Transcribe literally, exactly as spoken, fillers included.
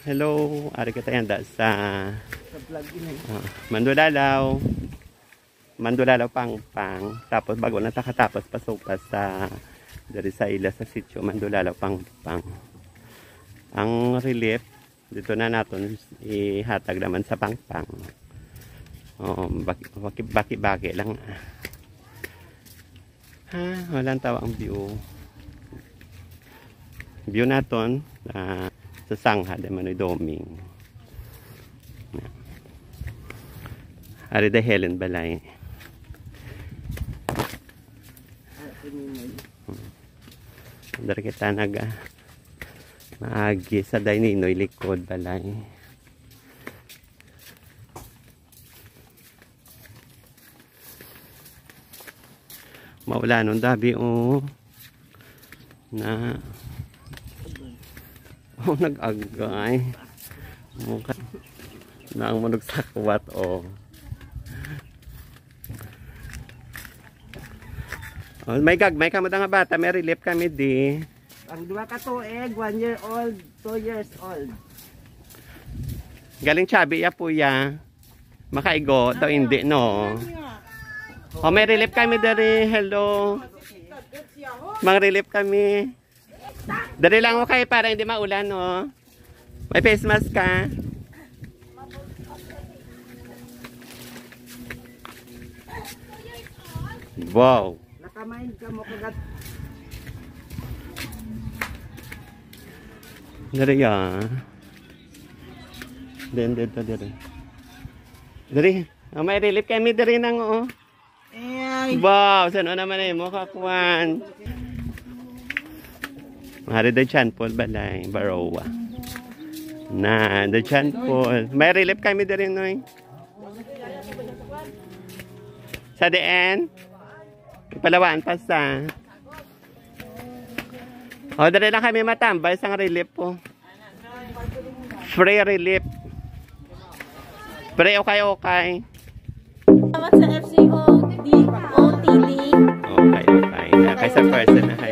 Hello, ari kita yanda sa Sa vlog ini. uh, Mandulalaw. Mandulalaw Pangpang. Tapos bago na takatapos pasok pa sa dari sa ila sa sitio Mandulalaw Pangpang. Ang relief dito na natin ihatag naman sa Pangpang. Oh, baki baki baki lang. Ha, walang tawa ang view. View naton uh, sa Sangha de Manoy Doming. Ari de Helen Balay. Dari kita naga maagi sa Daininoy likod balay. Maula nung dabi o oh, na oh, nag-agay mukha na ang manog sakwat o oh. Oh, may gagmay ka mo nga bata, may relief kami di. Ang dua ka tuig, one year old, two years old. Galing chabi ya po ya. Makaigo, daw hindi no. Oh, may relief kami dari. Hello. Mang relief kami. Dari lang ako kayo para hindi maulan no. May face mask ka. Wow. Nakamain ka mo kagat. Dari ya. Den den dari. Dari, oh, may relief kami dari nang oh. Ay. Wow, saan naman eh mo kakuan. Hari de Chan Paul balay, Barowa. Na, de Chan Paul. May relief kami dari noy. Sa D N. Palawaan pa sa. O, dari lang kami matambay sa relief po. Free relief. Free okay okay. Salamat sa F C O D O T V. Okay okay. Kaysa person na